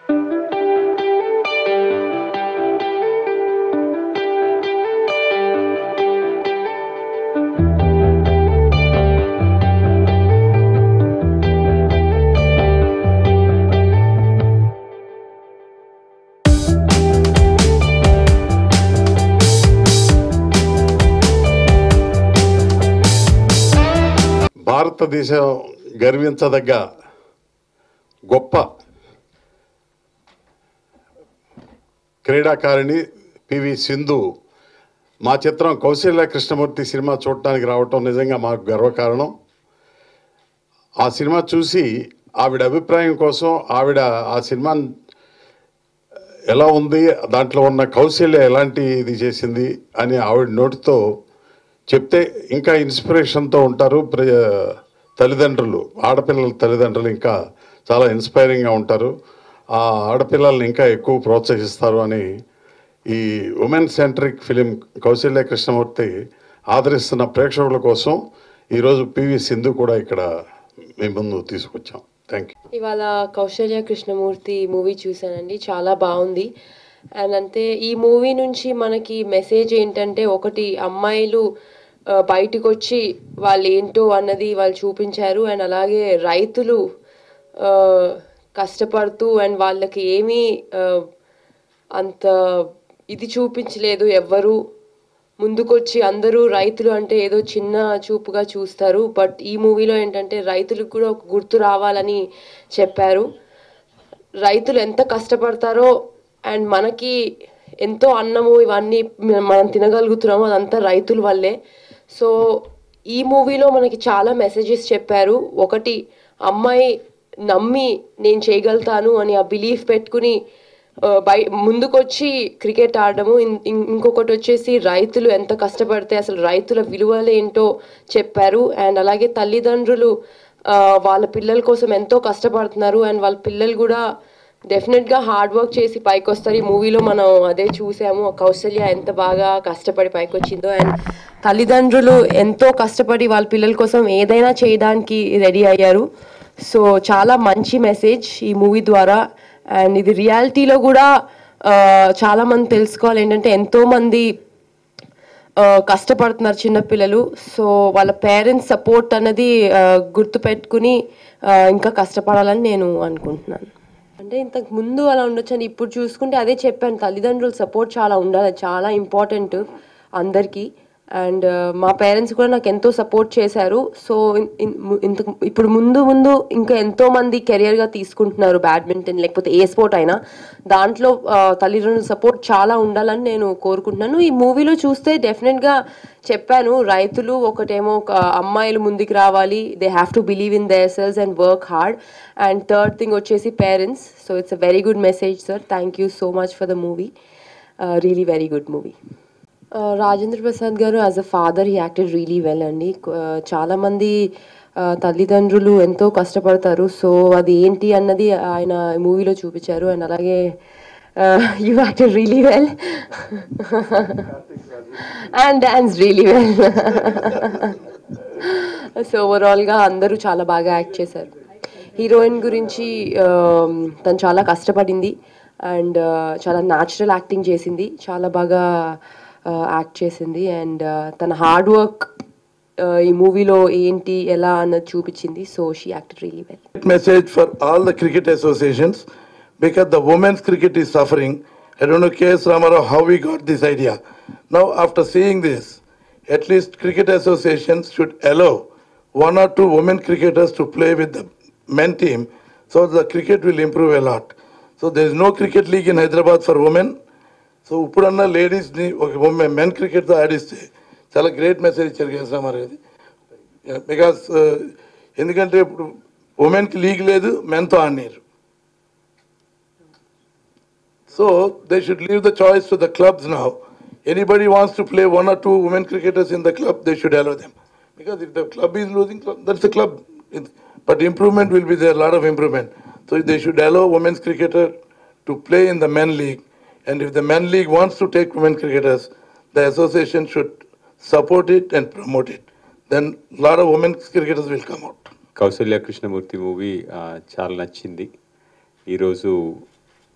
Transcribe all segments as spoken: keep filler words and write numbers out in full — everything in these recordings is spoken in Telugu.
భారతదేశం గర్వించదగ్గ గొప్ప క్రీడాకారిణి పివి సింధు మా చిత్రం కౌశల్య కృష్ణమూర్తి సినిమా చూడటానికి రావటం నిజంగా మాకు గర్వకారణం. ఆ సినిమా చూసి ఆవిడ అభిప్రాయం కోసం ఆవిడ ఆ సినిమా ఎలా ఉంది, దాంట్లో ఉన్న కౌశల్య ఎలాంటి ఇది చేసింది అని ఆవిడ నోటితో చెప్తే ఇంకా ఇన్స్పిరేషన్తో ఉంటారు. తల్లిదండ్రులు, ఆడపిల్లల తల్లిదండ్రులు ఇంకా చాలా ఇన్స్పైరింగ్గా ఉంటారు. ఆ ఆడపిల్లల్ని ఇంకా ఎక్కువ ప్రోత్సహిస్తారు అని ఈ women centric film Kousalya Krishnamurthy ఆదరిస్తున్న ప్రేక్షకుల కోసం ఈరోజు పివి సింధు కూడా ఇక్కడ మీ ముందు తీసుకొచ్చాం. Thank you. ఇవాళ కౌశల్య కృష్ణమూర్తి మూవీ చూశానండి, చాలా బాగుంది. అండ్ అంతే ఈ మూవీ నుంచి మనకి మెసేజ్ ఏంటంటే, ఒకటి అమ్మాయిలు బయటకు వచ్చి వాళ్ళు ఏంటో అన్నది వాళ్ళు చూపించారు. అండ్ అలాగే రైతులు కష్టపడుతూ అండ్ వాళ్ళకి ఏమీ అంత ఇది చూపించలేదు. ఎవ్వరు ముందుకొచ్చి అందరూ రైతులు అంటే ఏదో చిన్న చూపుగా చూస్తారు. బట్ ఈ మూవీలో ఏంటంటే రైతులకు కూడా ఒక గుర్తు రావాలని చెప్పారు. రైతులు ఎంత కష్టపడతారో అండ్ మనకి ఎంతో అన్నము ఇవన్నీ మనం తినగలుగుతున్నాము అదంతా రైతుల వల్లే. సో ఈ మూవీలో మనకి చాలా మెసేజెస్ చెప్పారు. ఒకటి, అమ్మాయి నమ్మి నేను చేయగలుగుతాను అని ఆ బిలీఫ్ పెట్టుకుని బై ముందుకొచ్చి క్రికెట్ ఆడడము. ఇంకొకటి వచ్చేసి రైతులు ఎంత కష్టపడితే అసలు రైతుల విలువలు ఏంటో చెప్పారు. అండ్ అలాగే తల్లిదండ్రులు వాళ్ళ పిల్లల కోసం ఎంతో కష్టపడుతున్నారు అండ్ వాళ్ళ పిల్లలు కూడా డెఫినెట్గా హార్డ్ వర్క్ చేసి పైకి వస్తారు. ఈ మూవీలో మనం అదే చూసాము, కౌశల్య ఎంత బాగా కష్టపడి పైకి వచ్చిందో. అండ్ తల్లిదండ్రులు ఎంతో కష్టపడి వాళ్ళ పిల్లల కోసం ఏదైనా చేయడానికి రెడీ అయ్యారు. సో చాలా మంచి మెసేజ్ ఈ మూవీ ద్వారా. అండ్ ఇది రియాలిటీలో కూడా చాలామంది తెలుసుకోవాలి ఏంటంటే, ఎంతోమంది కష్టపడుతున్నారు చిన్నపిల్లలు. సో వాళ్ళ పేరెంట్స్ సపోర్ట్ అన్నది గుర్తుపెట్టుకుని ఇంకా కష్టపడాలని నేను అనుకుంటున్నాను. అంటే ఇంతకు ముందు అలా ఉండొచ్చు అని ఇప్పుడు చూసుకుంటే అదే చెప్పాను, తల్లిదండ్రుల సపోర్ట్ చాలా ఉండాలి, చాలా ఇంపార్టెంట్ అందరికీ. అండ్ మా పేరెంట్స్ కూడా నాకు ఎంతో సపోర్ట్ చేశారు. సో ఇంతకు ఇప్పుడు ముందు ముందు ఇంకా ఎంతోమంది కెరియర్గా తీసుకుంటున్నారు బ్యాడ్మింటన్ లేకపోతే ఏ స్పోర్ట్ అయినా, దాంట్లో తల్లిదండ్రుల సపోర్ట్ చాలా ఉండాలని నేను కోరుకుంటున్నాను. ఈ మూవీలో చూస్తే డెఫినెట్గా చెప్పాను, రైతులు ఒకటేమో అమ్మాయిలు ముందుకు రావాలి, they have to believe in their selves and work hard. And third thing వచ్చేసి parents. So it's a very good message sir. Thank you so much for the movie, really very good movie. Rajendra Prasad గారు as a father he acted really well అండి. చాలామంది తల్లిదండ్రులు ఎంతో కష్టపడతారు. సో అది ఏంటి అన్నది ఆయన మూవీలో చూపించారు. అండ్ అలాగే you acted really well and dance really well. So ఓవరాల్గా అందరూ చాలా బాగా యాక్ట్ చేశారు. హీరోయిన్ గురించి తను చాలా కష్టపడింది అండ్ చాలా న్యాచురల్ యాక్టింగ్ చేసింది, చాలా బాగా యాక్ట్ చేసింది. అండ్ తన హార్డ్ వర్క్ ఈ మూవీలో ఏంటి ఎలా అన్నది చూపించింది. So she acted really well. Message for all the cricket associations, because the women's cricket is suffering. I don't know, K S Ramarao, how we got this idea. Now after seeing this, at least cricket associations should allow one or two women cricketers to play with the men team, so the cricket will improve a lot. So there is no cricket league in Hyderabad for women. So uppudanna ladies ni oka men cricket tho adiste chala great message icharu K S Ramarao edi, because endukante ippudu women ki league ledu, men tho aadniru. So they should leave the choice to the clubs now. Anybody wants to play one or two women cricketers in the club, they should allow them. Because if the club is losing, that's the club. But improvement will be there, a lot of improvement. So they should allow women's cricketer to play in the men league. And if the men league wants to take women cricketers, the association should support it and promote it. Then a lot of women's cricketers will come out. Kousalya Krishnamurthy movie చాలా నచ్చింది. ఈరోజు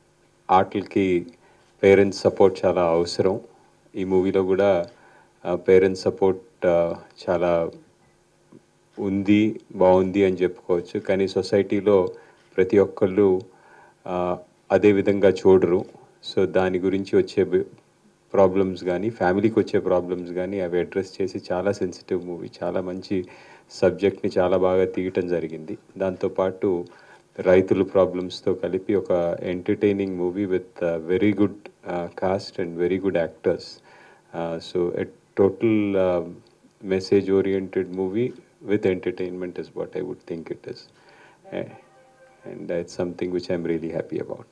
ఆటలకి పేరెంట్స్ సపోర్ట్ చాలా అవసరం. ఈ మూవీలో కూడా పేరెంట్స్ సపోర్ట్ చాలా ఉంది, బాగుంది అని చెప్పుకోవచ్చు. కానీ సొసైటీలో ప్రతి ఒక్కళ్ళు అదే విధంగా చూడరు. సో దాని గురించి వచ్చే ప్రాబ్లమ్స్ కానీ, ఫ్యామిలీకి వచ్చే ప్రాబ్లమ్స్ కానీ అవి అడ్రస్ చేసి చాలా సెన్సిటివ్ మూవీ, చాలా మంచి సబ్జెక్ట్ని చాలా బాగా తీయటం జరిగింది. దాంతోపాటు రైతుల ప్రాబ్లమ్స్తో కలిపి ఒక entertaining movie with very good cast and very good actors. So a total message oriented movie with entertainment is what I would think it is, uh, and that's something which I'm really happy about.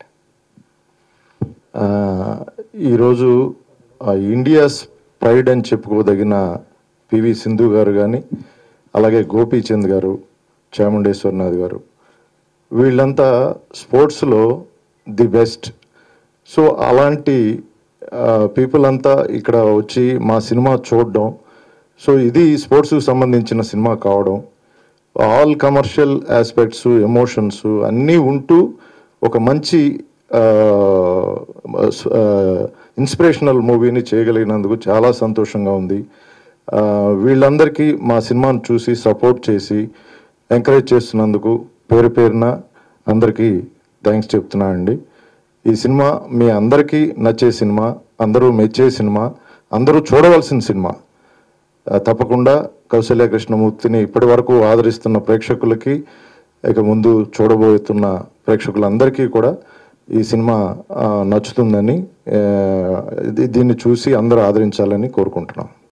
ఈరోజు ఇండియాస్ ప్రైడ్ అని చెప్పుకోదగిన పివి సింధు గారు కానీ, అలాగే గోపీచంద్ గారు, చాముండేశ్వరనాథ్ గారు, వీళ్ళంతా స్పోర్ట్స్లో ది బెస్ట్. సో అలాంటి పీపుల్ అంతా ఇక్కడ వచ్చి మా సినిమా చూడడం, సో ఇది స్పోర్ట్స్కి సంబంధించిన సినిమా కావడం, ఆల్ కమర్షియల్ ఆస్పెక్ట్స్, ఎమోషన్స్ అన్నీ ఉంటూ ఒక మంచి ఇన్స్పిరేషనల్ మూవీని చేయగలిగినందుకు చాలా సంతోషంగా ఉంది. వీళ్ళందరికీ మా సినిమాను చూసి సపోర్ట్ చేసి ఎంకరేజ్ చేస్తున్నందుకు పేరు పేరున అందరికీ థ్యాంక్స్ చెప్తున్నాను అండి. ఈ సినిమా మీ అందరికీ నచ్చే సినిమా, అందరూ మెచ్చే సినిమా, అందరూ చూడవలసిన సినిమా. తప్పకుండా కౌశల్య కృష్ణమూర్తిని ఇప్పటి వరకు ఆదరిస్తున్న ప్రేక్షకులకి, ఇక ముందు చూడబోతున్న ప్రేక్షకులందరికీ కూడా ఈ సినిమా నచ్చుతుందని, దీన్ని చూసి అందరూ ఆదరించాలని కోరుకుంటున్నాం.